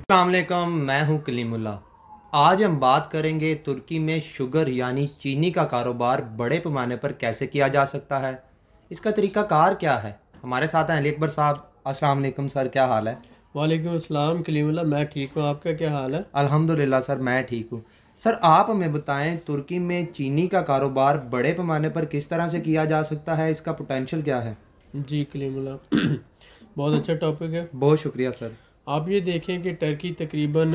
अस्सलामुअलैकुम, मैं हूं कलीमुल्ला। आज हम बात करेंगे तुर्की में शुगर यानी चीनी का कारोबार बड़े पैमाने पर कैसे किया जा सकता है। इसका तरीकाकार क्या है। हमारे साथ हैं अली अकबर साहब। अस्सलाम वालेकुम सर, क्या हाल है। वालेकुम अस्सलाम कलीमुल्लाह। मैं ठीक हूँ, आपका क्या हाल है? अल्हम्दुलिल्लाह सर, मैं ठीक हूँ। सर आप हमें बताएं, तुर्की में चीनी का कारोबार बड़े पैमाने पर किस तरह से किया जा सकता है, इसका पोटेंशियल क्या है। जी कलीमुल्लाह बहुत अच्छा टॉपिक है। बहुत शुक्रिया सर। आप ये देखें कि टर्की तकरीबन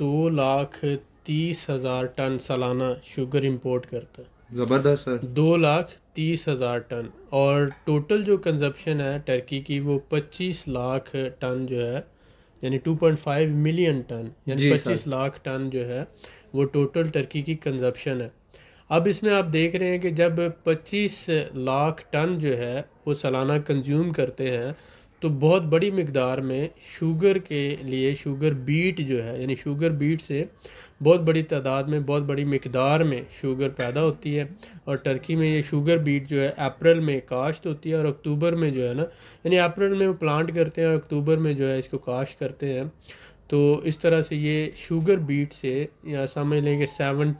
2,30,000 टन सालाना शुगर इंपोर्ट करता है। ज़बरदस्त सर। 2,30,000 टन। और टोटल जो कंजप्शन है टर्की की वो 25 लाख टन जो है, यानी 2.5 मिलियन टन, यानी जी सर। 25 लाख टन जो है वो टोटल टर्की की कंजप्शन है। अब इसमें आप देख रहे हैं कि जब 25 लाख टन जो है वो सालाना कंज्यूम करते हैं, तो बहुत बड़ी मकदार में शुगर के लिए शुगर बीट जो है, यानी शुगर बीट से बहुत बड़ी तादाद में, बहुत बड़ी मकदार में शुगर पैदा होती है। और टर्की में ये शुगर बीट जो है अप्रैल में काश्त होती है और अक्टूबर में जो है ना, यानी अप्रैल में वो प्लांट करते हैं और अक्टूबर में जो है इसको काश्त करते हैं। तो इस तरह से ये शुगर बीट से, या समझ लें कि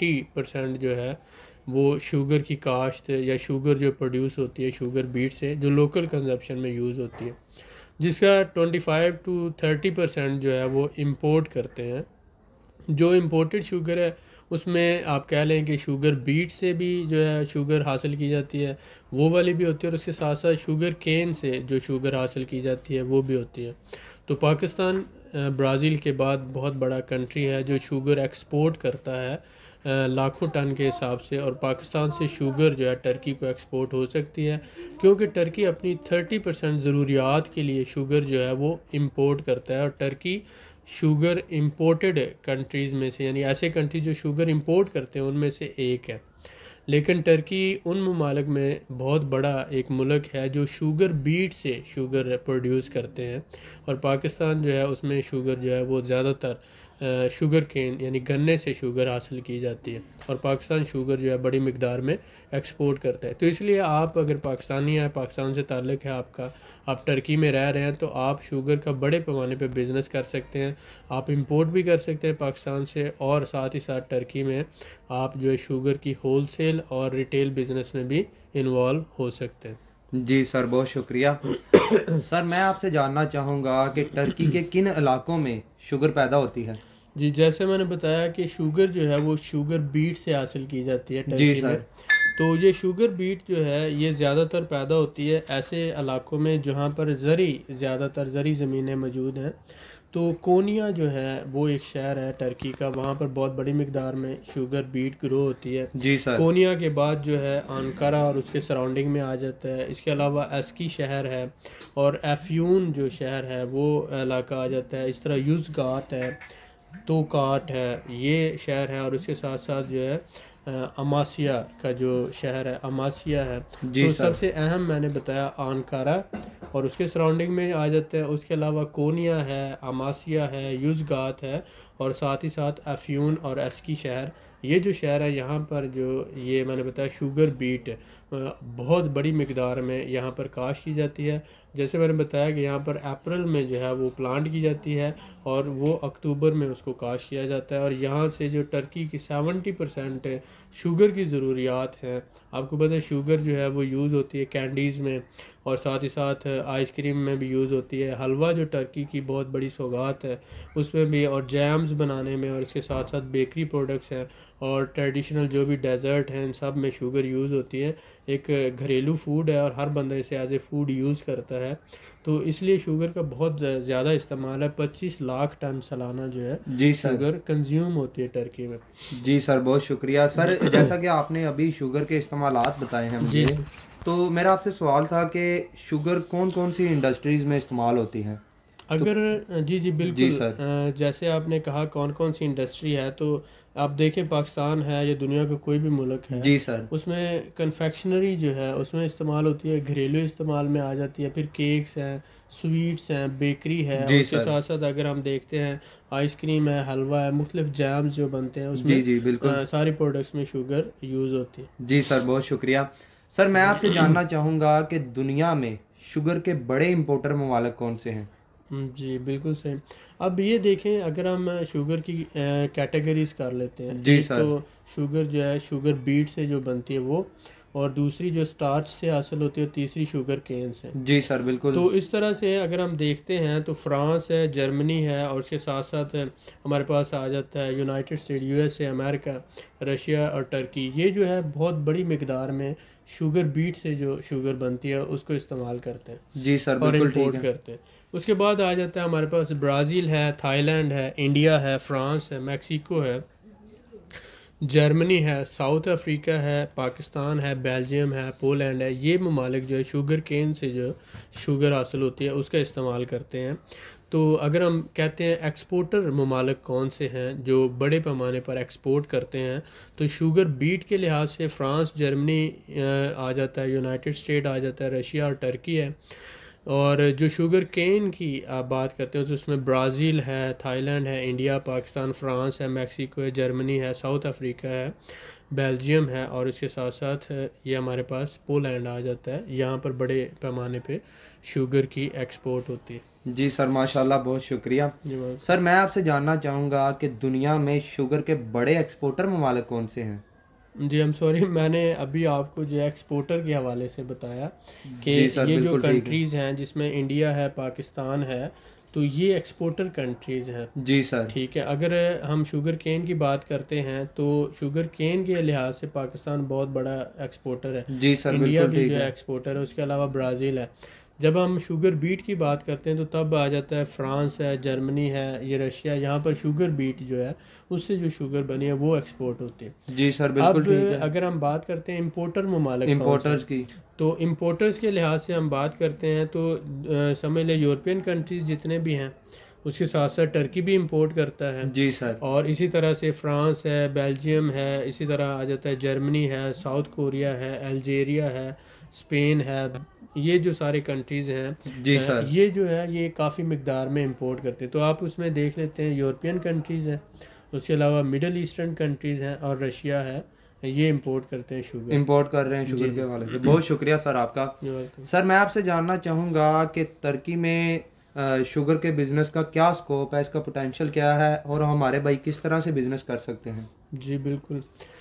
70% जो है वो शुगर की काश्त या शुगर जो प्रोड्यूस होती है शुगर बीट से, जो लोकल कंजप्शन में यूज़ होती है, जिसका 25 to 30% जो है वो इंपोर्ट करते हैं। जो इम्पोर्टेड शुगर है उसमें आप कह लें कि शुगर बीट से भी जो है शुगर हासिल की जाती है, वो वाली भी होती है, और उसके साथ साथ शुगर केन से जो शुगर हासिल की जाती है वो भी होती है। तो पाकिस्तान ब्राज़ील के बाद बहुत बड़ा कंट्री है जो शुगर एक्सपोर्ट करता है लाखों टन के हिसाब से। और पाकिस्तान से शुगर जो है टर्की को एक्सपोर्ट हो सकती है, क्योंकि टर्की अपनी 30% ज़रूरियात के लिए शुगर जो है वो इंपोर्ट करता है। और टर्की शुगर इंपोर्टेड कंट्रीज़ में से, यानी ऐसे कंट्री जो शुगर इंपोर्ट करते हैं उनमें से एक है। लेकिन टर्की उन ममालिक में बहुत बड़ा एक मुल्क है जो शुगर बीट से शुगर प्रोड्यूस करते हैं। और पाकिस्तान जो है उसमें शुगर जो है वो ज़्यादातर शुगर केन यानी गन्ने से शुगर हासिल की जाती है। और पाकिस्तान शुगर जो है बड़ी मकदार में एक्सपोर्ट करता है। तो इसलिए आप अगर पाकिस्तानी हैं, पाकिस्तान से ताल्लुक़ है आपका, आप टर्की में रह रहे हैं, तो आप शुगर का बड़े पैमाने पे बिज़नेस कर सकते हैं। आप इंपोर्ट भी कर सकते हैं पाकिस्तान से, और साथ ही साथ टर्की में आप जो है शुगर की होलसेल और रिटेल बिज़नेस में भी इन्वॉल्व हो सकते हैं। जी सर, बहुत शुक्रिया। सर मैं आपसे जानना चाहूँगा कि टर्की के किन इलाकों में शुगर पैदा होती है। जी, जैसे मैंने बताया कि शुगर जो है वो शुगर बीट से हासिल की जाती है जी टर्की में। सर। तो ये शुगर बीट जो है ये ज़्यादातर पैदा होती है ऐसे इलाकों में जहाँ पर ज़्यादातर ज़री ज़मीनें मौजूद हैं। तो कोनिया जो है वो एक शहर है टर्की का, वहाँ पर बहुत बड़ी मकदार में शुगर बीट ग्रो होती है। जी सर। कोनिया के बाद जो है अंकारा और उसके सराउंडिंग में आ जाता है। इसके अलावा एस्की शहर है, और एफ्यून जो शहर है वो इलाका आ जाता है। इस तरह युज़गात है, तोकाट है, ये शहर है। और उसके साथ साथ जो है अमासिया का जो शहर है, अमासिया है। जी तो सर। सबसे अहम मैंने बताया आनकारा और उसके सराउंडिंग में आ जाते हैं। उसके अलावा कोनिया है, अमासिया है, युज़गात है, और साथ ही साथ अफ्यून और एस्की शहर। ये जो शहर है यहाँ पर जो ये मैंने बताया शुगर बीट बहुत बड़ी मकदार में यहाँ पर काश की जाती है। जैसे मैंने बताया कि यहाँ पर अप्रैल में जो है वो प्लांट की जाती है और वो अक्टूबर में उसको काश किया जाता है। और यहाँ से जो टर्की की 70% शुगर की ज़रूरियात हैं। आपको पता है शुगर जो है वो यूज़ होती है कैंडीज़ में, और साथ ही साथ आइसक्रीम में भी यूज़ होती है। हलवा जो टर्की की बहुत बड़ी सौगात है उसमें भी, और जैम्स बनाने में, और इसके साथ साथ बेकरी प्रोडक्ट्स हैं और ट्रेडिशनल जो भी डेज़र्ट हैं, इन सब में शुगर यूज़ होती है। एक घरेलू फूड है और हर बंदा इसे एज ए फूड यूज़ करता है। तो इसलिए शुगर का बहुत ज़्यादा इस्तेमाल है। 25 लाख टन सालाना जो है जी सर। शुगर कंज्यूम होती है टर्की में। जी सर, बहुत शुक्रिया सर। जैसा कि आपने अभी शुगर के इस्तेमालात बताए हैं जी मुझे, तो मेरा आपसे सवाल था कि शुगर कौन कौन सी इंडस्ट्रीज़ में इस्तेमाल होती है। तो अगर जी जी जी बिल्कुल, सर। जैसे आपने कहा कौन कौन सी इंडस्ट्री है, तो आप देखें पाकिस्तान है या दुनिया का कोई भी मुल्क है, जी सर। उसमें कन्फेक्शनरी जो है उसमें इस्तेमाल होती है, घरेलू इस्तेमाल में आ जाती है। फिर केक्स हैं, स्वीट्स हैं, बेकरी है, और जी उसके सर। साथ साथ अगर हम देखते हैं आइसक्रीम है, हलवा है, मुख्तलिफ जैम्स जो बनते हैं उसमें जी जी बिल्कुल। सारी प्रोडक्ट्स में शुगर यूज़ होती है। जी सर, बहुत शुक्रिया। सर मैं आपसे जानना चाहूँगा कि दुनिया में शुगर के बड़े इंपोर्टर ममालिक कौन से हैं। जी बिल्कुल सही। अब ये देखें, अगर हम शुगर की कैटेगरीज कर लेते हैं, जी एक सर। तो शुगर जो है शुगर बीट से जो बनती है वो, और दूसरी जो स्टार्च से हासिल होती है, और तीसरी शुगर केन से। जी सर बिल्कुल। तो इस तरह से अगर हम देखते हैं तो फ्रांस है, जर्मनी है, और उसके साथ साथ हमारे पास आ जाता है United State, USA, America, Russia और टर्की। ये जो है बहुत बड़ी मकदार में शुगर बीट से जो शुगर बनती है उसको इस्तेमाल करते हैं जी सर और बिल्कुल ठीक इम्पोर्ट है। करते हैं। उसके बाद आ जाता है हमारे पास ब्राज़ील है, थाईलैंड है, इंडिया है, फ्रांस है, मैक्सिको है, जर्मनी है, साउथ अफ्रीका है, पाकिस्तान है, बेल्जियम है, पोलैंड है। ये ममालिक जो है शुगर केन से जो शुगर हासिल होती है उसका इस्तेमाल करते हैं। तो अगर हम कहते हैं एक्सपोर्टर ममालिक कौन से हैं जो बड़े पैमाने पर एक्सपोर्ट करते हैं, तो शुगर बीट के लिहाज से फ्रांस, जर्मनी आ जाता है, यूनाइटेड स्टेट आ जाता है, रशिया और टर्की है। और जो शुगर केन की आप बात करते हो तो उसमें ब्राज़ील है, थाईलैंड है, इंडिया, पाकिस्तान, फ्रांस है, मैक्सिको है, जर्मनी है, साउथ अफ्रीका है, बेल्जियम है, और इसके साथ साथ ये हमारे पास पोलैंड आ जाता है। यहाँ पर बड़े पैमाने पे शुगर की एक्सपोर्ट होती है। जी सर माशाल्लाह, बहुत शुक्रिया। जी मैम। सर मैं आपसे जानना चाहूँगा कि दुनिया में शुगर के बड़े एक्सपोर्टर ममालिक कौन से हैं? जी आई एम सॉरी, मैंने अभी आपको जो एक्सपोर्टर के हवाले से बताया कि जी सर ये जो बिल्कुल ठीक है। कंट्रीज़ हैं जिसमें इंडिया है, पाकिस्तान है, तो ये एक्सपोर्टर कंट्रीज़ हैं। जी सर। ठीक है, अगर हम शुगर केन की बात करते हैं तो शुगर केन के लिहाज से पाकिस्तान बहुत बड़ा एक्सपोर्टर है। जी सर इंडिया बिल्कुल भी ठीक जो है है। एक्सपोर्टर है, उसके अलावा ब्राज़ील है। जब हम शुगर बीट की बात करते हैं तो तब आ जाता है फ्रांस है, जर्मनी है, ये रशिया। यहाँ पर शुगर बीट जो है उससे जो शुगर बनी है वो एक्सपोर्ट होती है। जी सर बिल्कुल अब ठीक है। अगर हम बात करते हैं इम्पोर्टर ममालिक कौन से इम्पोर्टर्स हैं, की। तो इम्पोर्टर्स के लिहाज से हम बात करते हैं तो समझ लें यूरोपियन कंट्रीज़ जितने भी हैं, उसके साथ साथ टर्की भी इंपोर्ट करता है। जी सर। और इसी तरह से फ्रांस है, बेल्जियम है, इसी तरह आ जाता है जर्मनी है, साउथ कोरिया है, अल्जेरिया है, स्पेन है। ये जो सारे कंट्रीज़ हैं, जी सर। ये जो है ये काफ़ी मकदार में इंपोर्ट करते हैं। तो आप उसमें देख लेते हैं यूरोपियन कंट्रीज़ हैं, उसके अलावा मिडल ईस्टर्न कंट्रीज़ हैं, और रशिया है, ये इंपोर्ट करते हैं शुगर। इंपोर्ट कर रहे हैं जी शुगर के जी। हवाले से। बहुत शुक्रिया सर आपका। You're welcome। सर मैं आपसे जानना चाहूँगा कि तुर्की में शुगर के बिज़नेस का क्या स्कोप है, इसका पोटेंशियल क्या है, और हमारे भाई किस तरह से बिज़नेस कर सकते हैं? जी बिल्कुल।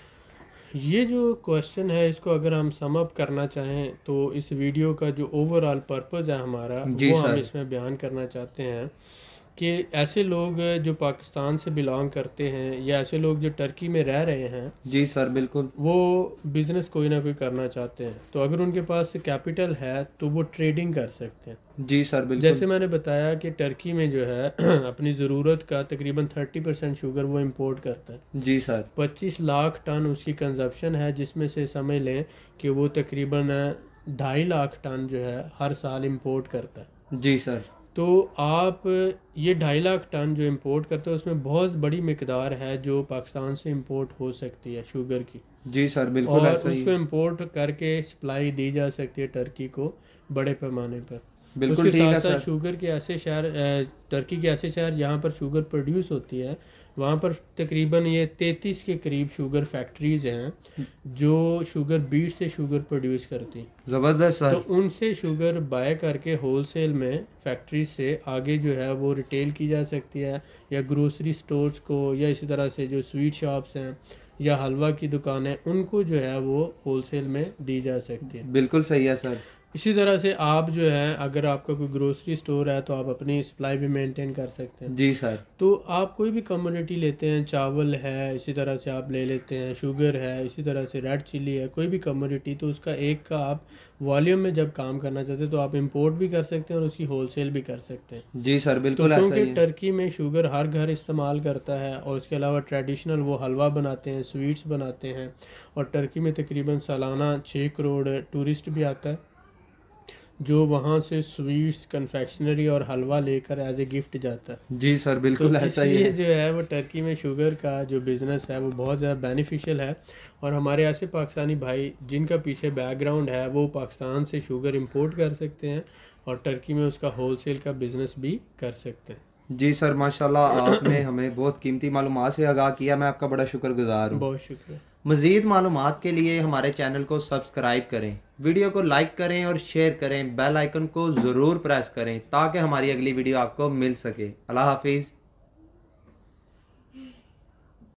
ये जो क्वेश्चन है इसको अगर हम सम अप करना चाहें तो इस वीडियो का जो ओवरऑल पर्पस है हमारा, जी वो हम सर। इसमें बयान करना चाहते हैं कि ऐसे लोग जो पाकिस्तान से बिलोंग करते हैं या ऐसे लोग जो टर्की में रह रहे हैं, जी सर बिल्कुल। वो बिज़नेस कोई ना कोई करना चाहते हैं। तो अगर उनके पास कैपिटल है तो वो ट्रेडिंग कर सकते हैं। जी सर बिल्कुल। जैसे मैंने बताया कि टर्की में जो है अपनी ज़रूरत का तकरीबन 30% शुगर वो इंपोर्ट करता है। जी सर। 25 लाख टन उसकी कंजप्शन है, जिसमें से समझ लें कि वो तकरीबन 2.5 लाख टन जो है हर साल इंपोर्ट करता है। जी सर। तो आप ये 2.5 लाख टन जो इंपोर्ट करते हैं उसमें बहुत बड़ी मकदार है जो पाकिस्तान से इंपोर्ट हो सकती है शुगर की, जी सर बिल्कुल और ऐसा ही उसको है। इंपोर्ट करके सप्लाई दी जा सकती है टर्की को बड़े पैमाने पर। बिल्कुल उसके ठीक साथ है साथ सर। शुगर के ऐसे शहर, टर्की के ऐसे शहर जहाँ पर शुगर प्रोड्यूस होती है, वहाँ पर तकरीबन ये 33 के करीब शुगर फैक्ट्रीज हैं जो शुगर बीट से शुगर प्रोड्यूस करती हैं। ज़बरदस्त तो सर। उनसे शुगर बाय करके होलसेल में फैक्ट्री से आगे जो है वो रिटेल की जा सकती है, या ग्रोसरी स्टोर्स को, या इसी तरह से जो स्वीट शॉप्स हैं या हलवा की दुकानें, उनको जो है वो होलसेल में दी जा सकती है। बिल्कुल सही है सर। इसी तरह से आप जो है अगर आपका कोई ग्रोसरी स्टोर है तो आप अपनी सप्लाई भी मेंटेन कर सकते हैं। जी सर। तो आप कोई भी कमोडिटी लेते हैं, चावल है, इसी तरह से आप ले लेते हैं, शुगर है, इसी तरह से रेड चिली है, कोई भी कमोडिटी, तो उसका एक का आप वॉल्यूम में जब काम करना चाहते हैं तो आप इंपोर्ट भी कर सकते हैं और उसकी होलसेल भी कर सकते हैं। जी सर तो बिल्कुल ऐसा ही क्योंकि है। टर्की में शुगर हर घर इस्तेमाल करता है, और उसके अलावा ट्रेडिशनल वो हलवा बनाते हैं, स्वीट्स बनाते हैं, और टर्की में तकरीबन सालाना 6 करोड़ टूरिस्ट भी आता है जो वहाँ से स्वीट्स, कन्फेक्शनरी और हलवा लेकर एज ए गिफ्ट जाता है। जी सर तो बिल्कुल ऐसा ही इसलिए है। जो है वो टर्की में शुगर का जो बिज़नेस है वो बहुत ज़्यादा बेनिफिशियल है। और हमारे ऐसे पाकिस्तानी भाई जिनका पीछे बैकग्राउंड है वो पाकिस्तान से शुगर इंपोर्ट कर सकते हैं और टर्की में उसका होलसेल का बिज़नेस भी कर सकते हैं। जी सर माशाल्लाह, आपने हमें बहुत कीमती मालूमात से आगाह किया, मैं आपका बड़ा शुक्रगुजार हूँ। बहुत शुक्रिया। मज़ीद मालूमात के लिए हमारे चैनल को सब्सक्राइब करें। वीडियो को लाइक करें और शेयर करें, बेल आइकन को ज़रूर प्रेस करें ताकि हमारी अगली वीडियो आपको मिल सके। अल्लाह हाफिज़।